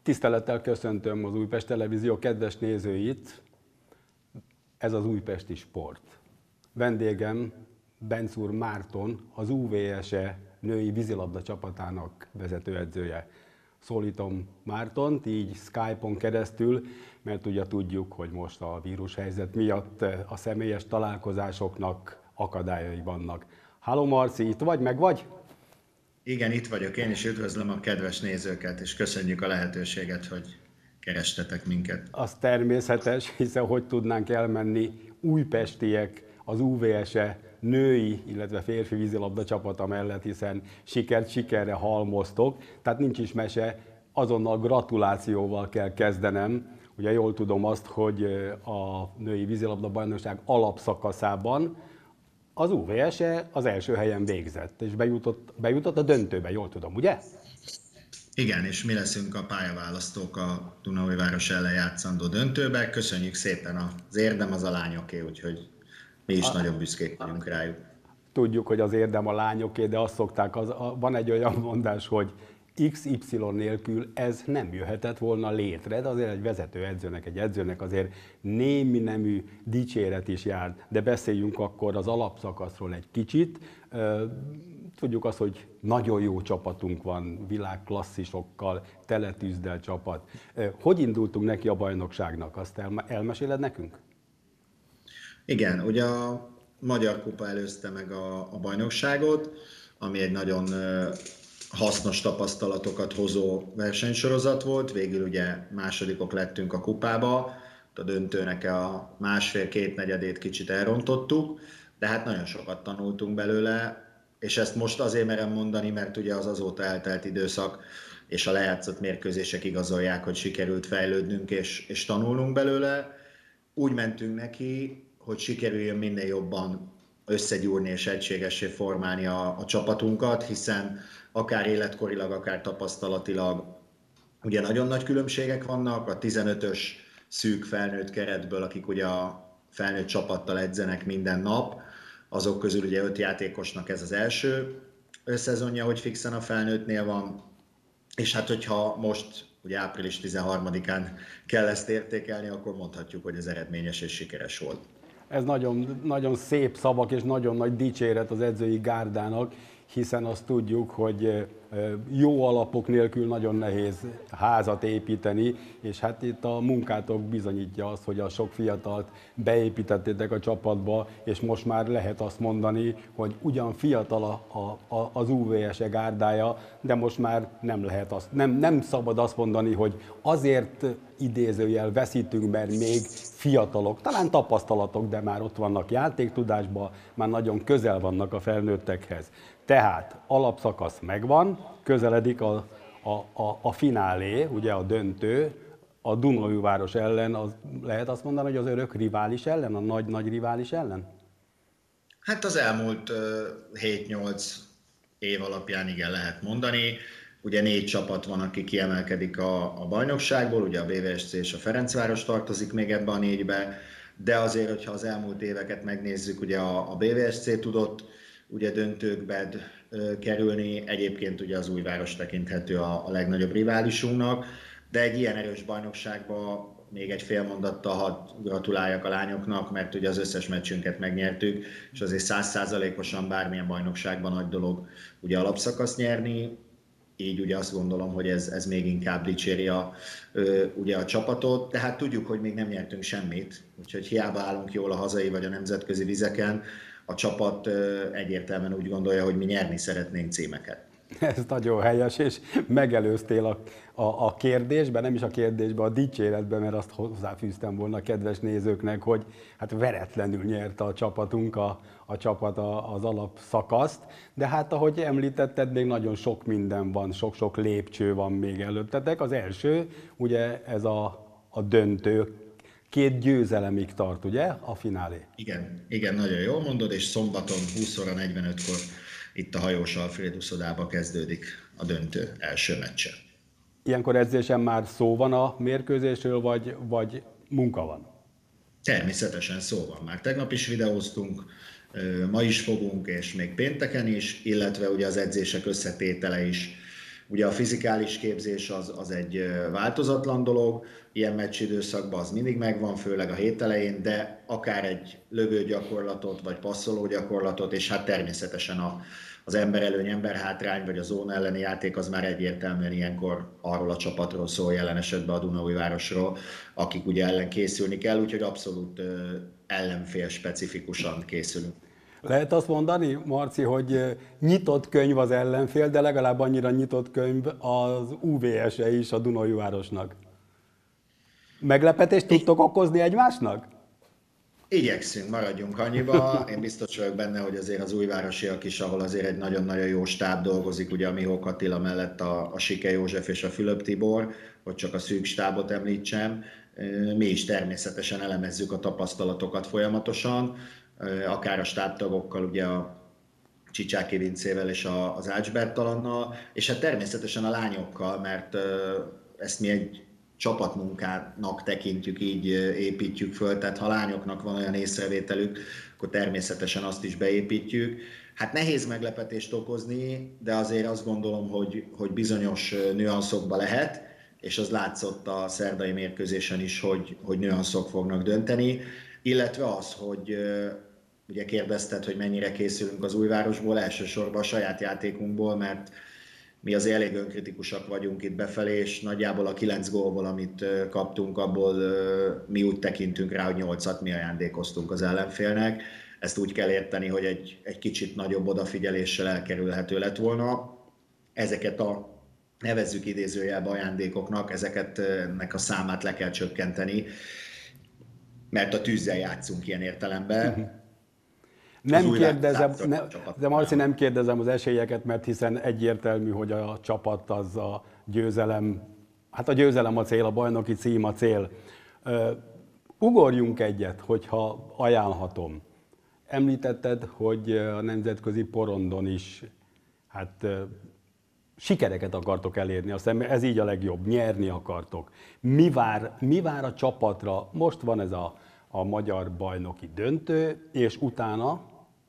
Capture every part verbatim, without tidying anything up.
Tisztelettel köszöntöm az Újpest Televízió kedves nézőit, ez az Újpesti Sport. Vendégem Bencúr Márton, az u vé es e női vízilabda csapatának vezetőedzője. Szólítom Mártont, így Skype-on keresztül, mert ugye tudjuk, hogy most a vírushelyzet miatt a személyes találkozásoknak akadályai vannak. Halló Marci, itt vagy, meg vagy? Igen, itt vagyok én, és üdvözlöm a kedves nézőket, és köszönjük a lehetőséget, hogy kerestetek minket. Az természetes, hiszen hogy tudnánk elmenni újpestiek az u vé es e női, illetve férfi vízilabda csapata mellett, hiszen sikert sikerre halmoztok, tehát nincs is mese, azonnal gratulációval kell kezdenem. Ugye jól tudom azt, hogy a női vízilabda bajnokság alapszakaszában az u vé es e az első helyen végzett, és bejutott, bejutott a döntőbe, jól tudom, ugye? Igen, és mi leszünk a pályaválasztók a Dunaújváros ellen játszandó döntőbe. Köszönjük szépen, az érdem az a lányoké, úgyhogy mi is a... nagyon büszkék vagyunk rájuk. Tudjuk, hogy az érdem a lányoké, de azt szokták, az, a, van egy olyan mondás, hogy iksz ipszilon nélkül ez nem jöhetett volna létre, de azért egy vezetőedzőnek, egy edzőnek azért némi nemű dicséret is jár, de beszéljünk akkor az alapszakaszról egy kicsit. Tudjuk azt, hogy nagyon jó csapatunk van, világklasszisokkal, teletűzdel csapat. Hogy indultunk neki a bajnokságnak? Azt elmeséled nekünk? Igen, ugye a Magyar Kupa előzte meg a, a bajnokságot, ami egy nagyon hasznos tapasztalatokat hozó versenysorozat volt. Végül ugye másodikok lettünk a kupába, a döntőnek a másfél-két negyedét kicsit elrontottuk, de hát nagyon sokat tanultunk belőle, és ezt most azért merem mondani, mert ugye az azóta eltelt időszak és a lejátszott mérkőzések igazolják, hogy sikerült fejlődnünk és, és tanulnunk belőle. Úgy mentünk neki, hogy sikerüljön minél jobban összegyúrni és egységessé formálni a, a csapatunkat, hiszen akár életkorilag, akár tapasztalatilag ugye nagyon nagy különbségek vannak. A tizenötös szűk felnőtt keretből, akik ugye a felnőtt csapattal edzenek minden nap, azok közül ugye öt játékosnak ez az első szezonja, hogy fixen a felnőttnél van, és hát hogyha most ugye április tizenharmadikán kell ezt értékelni, akkor mondhatjuk, hogy ez eredményes és sikeres volt. Ez nagyon, nagyon szép szavak és nagyon nagy dicséret az edzői gárdának, hiszen azt tudjuk, hogy jó alapok nélkül nagyon nehéz házat építeni, és hát itt a munkátok bizonyítja azt, hogy a sok fiatalt beépítettétek a csapatba, és most már lehet azt mondani, hogy ugyan fiatal a, a, az u vé es e gárdája, de most már nem lehet azt, nem, nem szabad azt mondani, hogy azért idézőjel veszítünk, mert még fiatalok, talán tapasztalatok, de már ott vannak játéktudásban, már nagyon közel vannak a felnőttekhez. Tehát alapszakasz megvan, közeledik a, a, a, a finálé, ugye a döntő, a Dunaújváros ellen, az, lehet azt mondani, hogy az örök rivális ellen, a nagy-nagy rivális ellen? Hát az elmúlt uh, hét-nyolc év alapján igen lehet mondani. Ugye négy csapat van, aki kiemelkedik a, a bajnokságból, ugye a bé vé es cé és a Ferencváros tartozik még ebbe a négybe, de azért, hogyha az elmúlt éveket megnézzük, ugye a, a bé vé es cé tudott ugye döntőkbe kerülni, egyébként ugye az Újváros tekinthető a, a legnagyobb riválisunknak, de egy ilyen erős bajnokságban még egy fél mondattal hadd gratuláljak a lányoknak, mert ugye az összes meccsünket megnyertük, és azért száz százalékosan bármilyen bajnokságban nagy dolog ugye alapszakasz nyerni, így ugye azt gondolom, hogy ez, ez még inkább dicséri a, ugye a csapatot, de hát tudjuk, hogy még nem nyertünk semmit, úgyhogy hiába állunk jól a hazai vagy a nemzetközi vizeken, a csapat egyértelműen úgy gondolja, hogy mi nyerni szeretnénk címeket. Ez nagyon helyes, és megelőztél a, a, a kérdésben, nem is a kérdésben, a dicséretben, mert azt hozzáfűztem volna a kedves nézőknek, hogy hát veretlenül nyerte a csapatunk a, a csapat a, az alapszakaszt, de hát ahogy említetted, még nagyon sok minden van, sok-sok lépcső van még előttetek. Az első, ugye ez a, a döntő, két győzelemig tart, ugye, a finálé? Igen, igen, nagyon jól mondod, és szombaton húsz óra negyvenötkor itt a Hajós Alfréd uszodába kezdődik a döntő első meccse. Ilyenkor edzésen már szó van a mérkőzésről, vagy, vagy munka van? Természetesen szó van. Már tegnap is videóztunk, ma is fogunk, és még pénteken is, illetve ugye az edzések összetétele is Ugye a fizikális képzés az, az egy változatlan dolog, ilyen meccsidőszakban az mindig megvan, főleg a hét elején, de akár egy lövőgyakorlatot, vagy passzoló gyakorlatot, és hát természetesen a, az emberelőny, emberhátrány, vagy a zóna elleni játék az már egyértelműen ilyenkor arról a csapatról szól, jelen esetben a Dunaújvárosról, akik ugye ellen készülni kell, úgyhogy abszolút ellenfél specifikusan készülünk. Lehet azt mondani, Marci, hogy nyitott könyv az ellenfél, de legalább annyira nyitott könyv az u vé es-e is a Dunaújvárosnak. Meglepetést tudtok okozni egymásnak? Igyekszünk, maradjunk annyiba. Én biztos vagyok benne, hogy azért az újvárosiak is, ahol azért egy nagyon-nagyon jó stáb dolgozik, ugye a Mihók Attila mellett a, a Sike József és a Fülöp Tibor, hogy csak a szűk stábot említsem. Mi is természetesen elemezzük a tapasztalatokat folyamatosan, akár a stábtagokkal, ugye a Csicsáki Vincével és az Ács Bertalannal, és hát természetesen a lányokkal, mert ezt mi egy csapatmunkának tekintjük, így építjük föl, tehát ha lányoknak van olyan észrevételük, akkor természetesen azt is beépítjük. Hát nehéz meglepetést okozni, de azért azt gondolom, hogy, hogy bizonyos nüanszokba lehet, és az látszott a szerdai mérkőzésen is, hogy, hogy nüanszok fognak dönteni, illetve az, hogy ugye kérdezted, hogy mennyire készülünk az Újvárosból, elsősorban a saját játékunkból, mert mi azért elég önkritikusak vagyunk itt befelé, és nagyjából a kilenc gólból, amit kaptunk, abból mi úgy tekintünk rá, hogy nyolcat mi ajándékoztunk az ellenfélnek. Ezt úgy kell érteni, hogy egy, egy kicsit nagyobb odafigyeléssel elkerülhető lett volna. Ezeket a nevezzük idézőjelbe ajándékoknak, ezeket ennek a számát le kell csökkenteni, mert a tűzzel játszunk ilyen értelemben. Nem kérdezem, ne, de Marci, nem kérdezem az esélyeket, mert hiszen egyértelmű, hogy a csapat az a győzelem, hát a győzelem a cél, a bajnoki cím a cél. Uh, ugorjunk egyet, hogyha ajánlhatom. Említetted, hogy a nemzetközi porondon is hát uh, sikereket akartok elérni, azt hiszem ez így a legjobb, nyerni akartok. Mi vár, mi vár a csapatra? Most van ez a a magyar bajnoki döntő, és utána?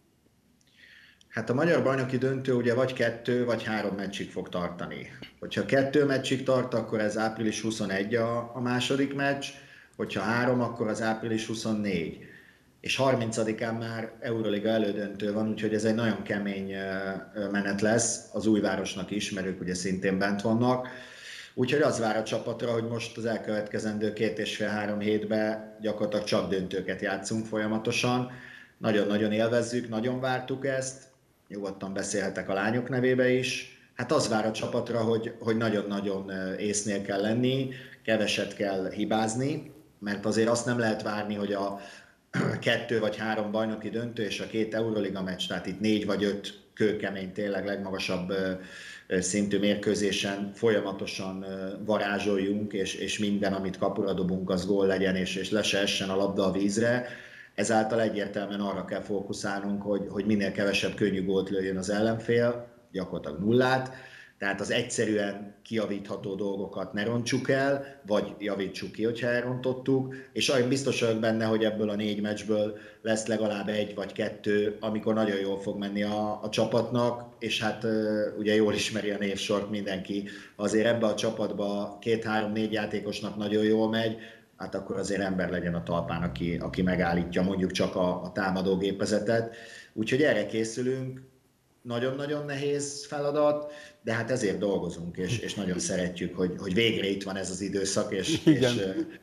Hát a magyar bajnoki döntő ugye vagy kettő, vagy három meccsig fog tartani. Hogyha kettő meccsig tart, akkor ez április huszonegy a, a második meccs, hogyha három, akkor az április huszonnégy. És harmincadikán már Euroliga elődöntő van, úgyhogy ez egy nagyon kemény menet lesz az Újvárosnak is, mert ők ugye szintén bent vannak. Úgyhogy az vár a csapatra, hogy most az elkövetkezendő két és fél-három hétben gyakorlatilag csak döntőket játszunk folyamatosan. Nagyon-nagyon élvezzük, nagyon vártuk ezt, nyugodtan beszélhetek a lányok nevébe is. Hát az vár a csapatra, hogy, hogy nagyon-nagyon észnél kell lenni, keveset kell hibázni, mert azért azt nem lehet várni, hogy a kettő vagy három bajnoki döntő és a két Euroliga meccs, tehát itt négy vagy öt kőkemény, tényleg legmagasabb szintű mérkőzésen folyamatosan varázsoljunk, és, és minden, amit kapura dobunk, az gól legyen, és, és le se essen a labda a vízre. Ezáltal egyértelműen arra kell fókuszálnunk, hogy, hogy minél kevesebb könnyű gólt lőjön az ellenfél, gyakorlatilag nullát, tehát az egyszerűen kijavítható dolgokat ne rontsuk el, vagy javítsuk ki, hogyha elrontottuk, és olyan biztos vagyok benne, hogy ebből a négy meccsből lesz legalább egy vagy kettő, amikor nagyon jól fog menni a, a csapatnak, és hát ugye jól ismeri a névsort mindenki, azért ebbe a csapatba két-három-négy játékosnak nagyon jól megy, hát akkor azért ember legyen a talpán, aki, aki megállítja mondjuk csak a, a támadógépezetet. Úgyhogy erre készülünk, nagyon-nagyon nehéz feladat, de hát ezért dolgozunk, és, és nagyon szeretjük, hogy, hogy végre itt van ez az időszak, és, és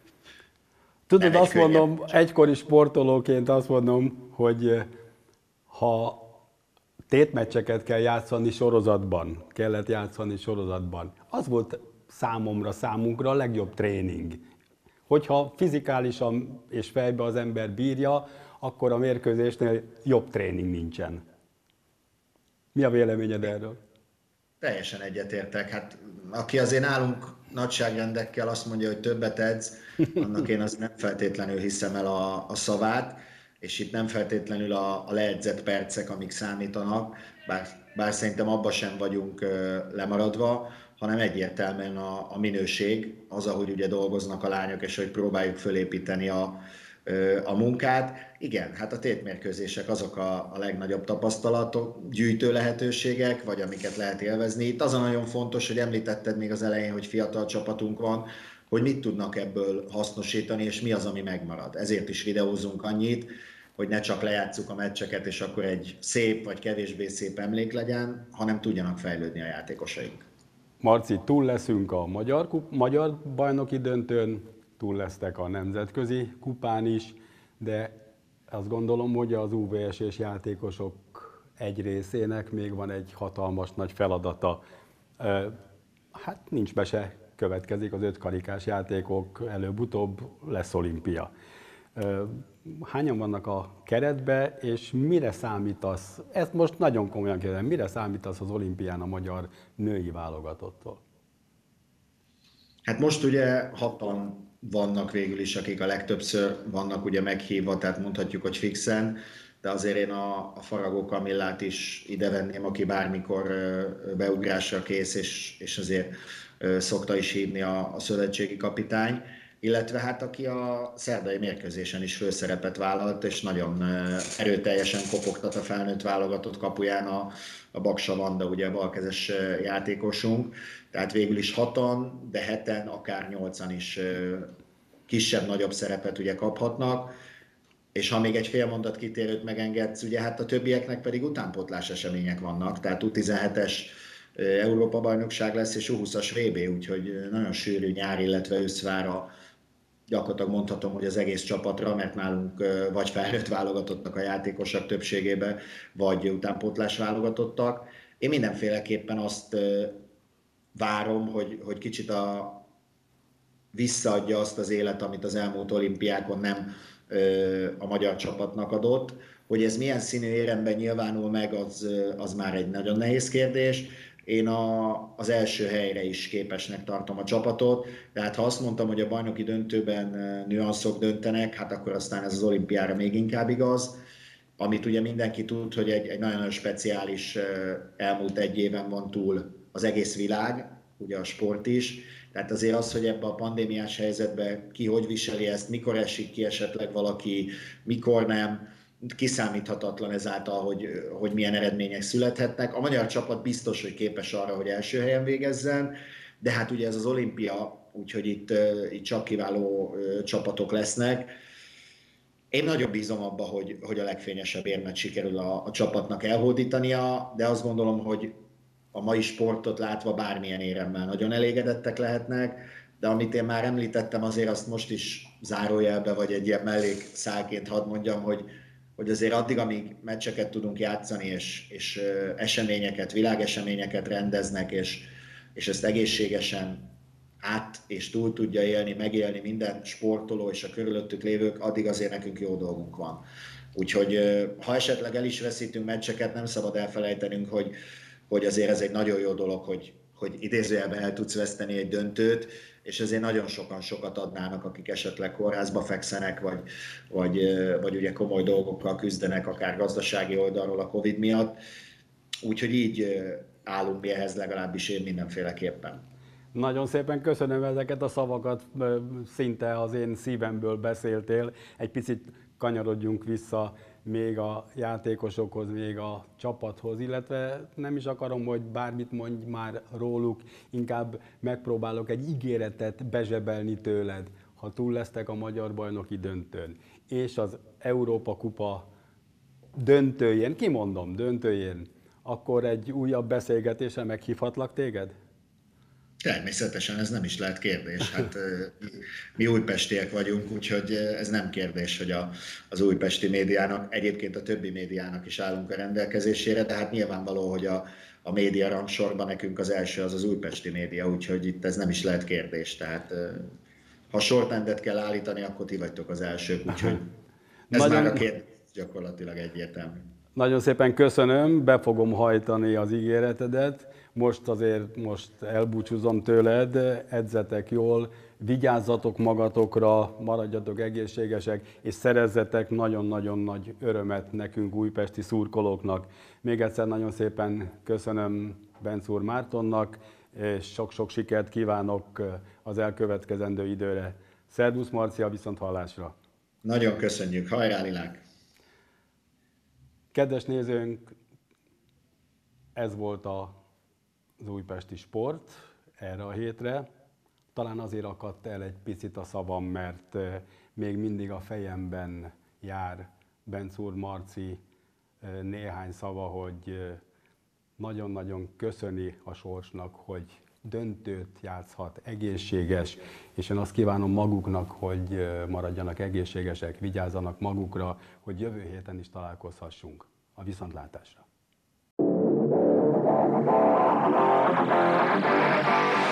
tudod, azt mondom, egykori sportolóként azt mondom, hogy ha tétmeccseket kell játszani sorozatban, kellett játszani sorozatban, az volt számomra, számunkra a legjobb tréning. Hogyha fizikálisan és fejbe az ember bírja, akkor a mérkőzésnél jobb tréning nincsen. Mi a véleményed erről? Teljesen egyetértek. Hát aki azért nálunk nagyságrendekkel azt mondja, hogy többet edz, annak én az nem feltétlenül hiszem el a, a szavát, és itt nem feltétlenül a, a leedzett percek, amik számítanak, bár, bár szerintem abban sem vagyunk ö, lemaradva, hanem egyértelműen a, a minőség, az, ahogy ugye dolgoznak a lányok, és hogy próbáljuk fölépíteni a, a munkát. Igen, hát a tétmérkőzések azok a, a legnagyobb tapasztalatok, gyűjtő lehetőségek, vagy amiket lehet élvezni. Itt az a nagyon fontos, hogy említetted még az elején, hogy fiatal csapatunk van, hogy mit tudnak ebből hasznosítani, és mi az, ami megmarad. Ezért is videózunk annyit, hogy ne csak lejátsszuk a meccseket, és akkor egy szép vagy kevésbé szép emlék legyen, hanem tudjanak fejlődni a játékosaink. Marci, túl leszünk a magyar, kup, magyar bajnoki döntőn, túl lesztek a nemzetközi kupán is, de azt gondolom, hogy az u vé es-es játékosok egy részének még van egy hatalmas nagy feladata. Hát nincs be se, következik az öt karikás játékok, előbb-utóbb lesz olimpia. Hányan vannak a keretbe, és mire számítasz, ezt most nagyon komolyan kérdezem, mire számítasz az olimpián a magyar női válogatottól? Hát most ugye hatan vannak végül is, akik a legtöbbször vannak ugye meghívva, tehát mondhatjuk, hogy fixen, de azért én a, a Faragó Kamillát is ide venném, aki bármikor beugrásra kész, és, és azért szokta is hívni a, a szövetségi kapitány, illetve hát aki a szerdai mérkőzésen is főszerepet vállalt, és nagyon erőteljesen kopogtat a felnőtt válogatott kapuján a, a Baksa Vanda, ugye a balkezes játékosunk. Tehát végül is hatan, de heten, akár nyolcan is kisebb-nagyobb szerepet ugye kaphatnak. És ha még egy fél mondat kitérőt megengedsz, ugye hát a többieknek pedig utánpótlás események vannak, tehát u tizenhetes Európa-bajnokság lesz, és u húszas vé bé, úgyhogy nagyon sűrű nyár, illetve ősz vár a, gyakorlatilag mondhatom, hogy az egész csapatra, mert nálunk vagy felnőtt válogatottak a játékosok többségében, vagy utánpótlás válogatottak. Én mindenféleképpen azt várom, hogy, hogy kicsit a, visszaadja azt az élet, amit az elmúlt olimpiákon nem a magyar csapatnak adott. Hogy ez milyen színű éremben nyilvánul meg, az, az már egy nagyon nehéz kérdés. Én a, az első helyre is képesnek tartom a csapatot, tehát ha azt mondtam, hogy a bajnoki döntőben nüanszok döntenek, hát akkor aztán ez az olimpiára még inkább igaz. Amit ugye mindenki tud, hogy egy, egy nagyon-nagyon speciális elmúlt egy éven van túl az egész világ, ugye a sport is. Tehát azért az, hogy ebben a pandémiás helyzetben ki hogy viseli ezt, mikor esik ki esetleg valaki, mikor nem, kiszámíthatatlan ezáltal, hogy, hogy milyen eredmények születhetnek. A magyar csapat biztos, hogy képes arra, hogy első helyen végezzen, de hát ugye ez az olimpia, úgyhogy itt, itt csak kiváló csapatok lesznek. Én nagyon bízom abba, hogy, hogy a legfényesebb érmet sikerül a, a csapatnak elhódítania, de azt gondolom, hogy a mai sportot látva bármilyen éremmel nagyon elégedettek lehetnek, de amit én már említettem, azért azt most is zárójelbe, vagy egy ilyen mellékszálként hadd mondjam, hogy, hogy azért addig, amíg meccseket tudunk játszani, és, és eseményeket, világeseményeket rendeznek, és, és ezt egészségesen át és túl tudja élni, megélni minden sportoló és a körülöttük lévők, addig azért nekünk jó dolgunk van. Úgyhogy ha esetleg el is veszítünk meccseket, nem szabad elfelejtenünk, hogy hogy azért ez egy nagyon jó dolog, hogy, hogy idézőjelben el tudsz veszteni egy döntőt, és ezért nagyon sokan sokat adnának, akik esetleg kórházba fekszenek, vagy, vagy, vagy ugye komoly dolgokkal küzdenek, akár gazdasági oldalról a Covid miatt. Úgyhogy így állunk mi ehhez, legalábbis én mindenféleképpen. Nagyon szépen köszönöm ezeket a szavakat, szinte az én szívemből beszéltél. Egy picit kanyarodjunk vissza még a játékosokhoz, még a csapathoz, illetve nem is akarom, hogy bármit mondj már róluk, inkább megpróbálok egy ígéretet bezsebelni tőled, ha túl lesztek a magyar bajnoki döntőn, és az Európa Kupa döntőjén, kimondom, döntőjén, akkor egy újabb beszélgetésre meghívhatlak téged? Természetesen, ez nem is lehet kérdés. Hát mi újpestiek vagyunk, úgyhogy ez nem kérdés, hogy a, az újpesti médiának, egyébként a többi médiának is állunk a rendelkezésére, de hát nyilvánvaló, hogy a, a média rangsorban nekünk az első az az újpesti média, úgyhogy itt ez nem is lehet kérdés. Tehát ha sorrendet kell állítani, akkor ti vagytok az elsők, úgyhogy ez Nagyon... már a kérdés gyakorlatilag egyértelmű. Nagyon szépen köszönöm, be fogom hajtani az ígéretedet. Most azért most elbúcsúzom tőled, edzetek jól, vigyázzatok magatokra, maradjatok egészségesek, és szerezzetek nagyon-nagyon nagy örömet nekünk újpesti szurkolóknak. Még egyszer nagyon szépen köszönöm Bencúr Mártonnak, és sok-sok sikert kívánok az elkövetkezendő időre. Szervusz Marcia, viszont hallásra! Nagyon köszönjük, hajrá Lilák! Kedves nézőnk, ez volt a, az újpesti sport erre a hétre. Talán azért akadt el egy picit a szavam, mert még mindig a fejemben jár Bencúr Marci néhány szava, hogy nagyon-nagyon köszöni a sorsnak, hogy döntőt játszhat, egészséges, és én azt kívánom maguknak, hogy maradjanak egészségesek, vigyázzanak magukra, hogy jövő héten is találkozhassunk. A viszontlátásra!